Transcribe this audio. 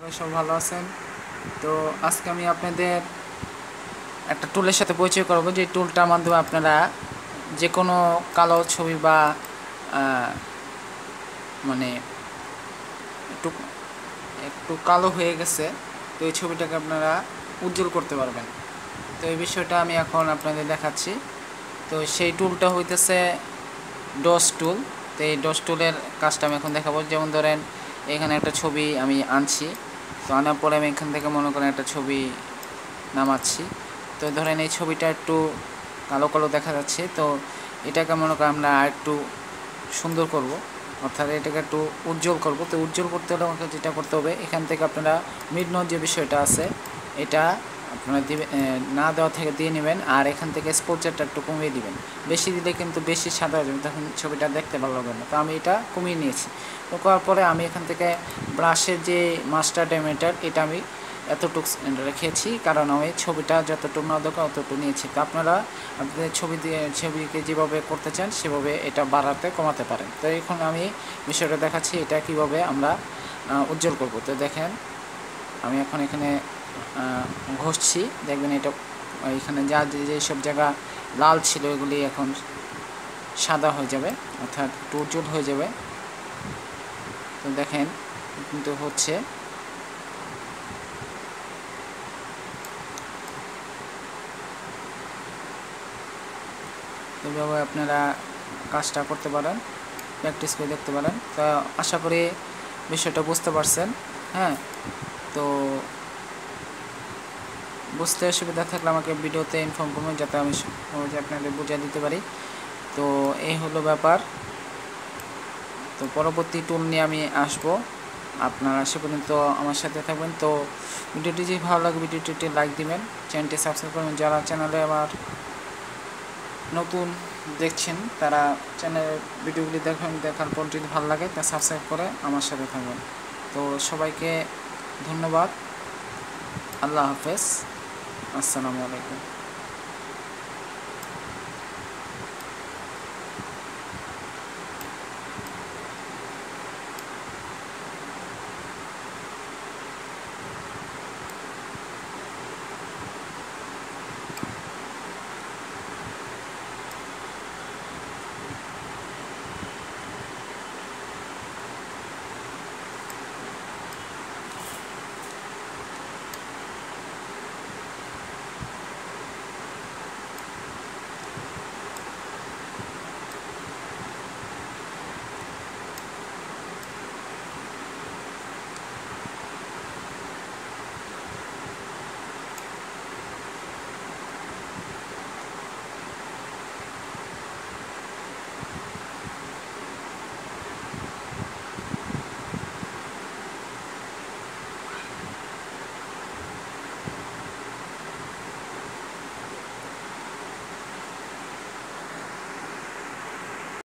সব ভালো আছেন। তো আজকে আমি আপনাদের একটা টুলের সাথে পরিচয় করব, যে টুলটার মাধ্যমে আপনারা যে কোনো কালো ছবি বা মানে একটু একটু কালো হয়ে গেছে, তো এই ছবিটাকে আপনারা উজ্জ্বল করতে পারবেন। তো এই বিষয়টা আমি এখন আপনাদের দেখাচ্ছি। তো সেই টুলটা হইতেছে ডস টুল। তো এই ডস টুলের কাজটা আমি এখন দেখাবো। যেমন ধরেন এখানে একটা ছবি আমি আনছি, তো আনার পরে আমি এখান থেকে মনে করেন একটা ছবি নামাচ্ছি। তো ধরেন এই ছবিটা একটু কালো কালো দেখা যাচ্ছে, তো এটাকে মনে করেন আমরা আর একটু সুন্দর করব, অর্থাৎ এটাকে একটু উজ্জ্বল করব। তো উজ্জ্বল করতে হলে আমাকে যেটা করতে হবে, এখান থেকে আপনারা মিডনোট যে বিষয়টা আছে এটা আপনারা দিবে না দেওয়া থেকে দিয়ে নেবেন, আর এখান থেকে এক্সপোজারটা একটু কমিয়ে দিবেন। বেশি দিলে কিন্তু বেশি সাদা হয়ে যাবে, তখন ছবিটা দেখতে ভালো লাগবে না। তো আমি এটা কমিয়ে নিয়েছি। তো করার পরে আমি এখান থেকে ব্রাশের যে মাস্টার ডায়মিটার এটা আমি এতটুকু রেখেছি, কারণ আমি ছবিটা যতটুকু না দরকার অতটুকু নিয়েছি। তো আপনারা আপনাদের ছবিকে যেভাবে করতে চান সেভাবে এটা বাড়াতে কমাতে পারেন। তো এখন আমি বিষয়টা দেখাচ্ছি এটা কিভাবে আমরা উজ্জ্বল করব। তো দেখেন আমি এখন এখানে ঘষছি, দেখবেন এটা এখানে যা যেসব জায়গা লাল ছিল এগুলি এখন সাদা হয়ে যাবে, অর্থাৎ একটু উজ্জ্বল হয়ে যাবে। তো দেখেন কিন্তু হচ্ছে। এভাবে আপনারা কাজটা করতে পারেন, প্র্যাকটিস করে দেখতে পারেন। তো আশা করি বিষয়টা বুঝতে পারছেন। হ্যাঁ, তো বুঝতে অসুবিধা থাকলে আমাকে ভিডিওতে ইনফর্ম করবেন, যাতে আমি সহজে আপনাদের বুঝিয়ে দিতে পারি। তো এই হলো ব্যাপার। তো পরবর্তী টুল নিয়ে আমি আসব, আপনারা সে পর্যন্ত আমার সাথে থাকবেন। তো ভিডিওটি যদি ভালো লাগে ভিডিওটি লাইক দিবেন, চ্যানেলটি সাবস্ক্রাইব করবেন। যারা চ্যানেলে আমার নতুন দেখছেন তারা চ্যানেলের ভিডিওগুলি দেখার পর যদি ভালো লাগে তা সাবস্ক্রাইব করে আমার সাথে থাকবেন। তো সবাইকে ধন্যবাদ। আল্লাহ হাফেজ। আসসালামু আলাইকুম।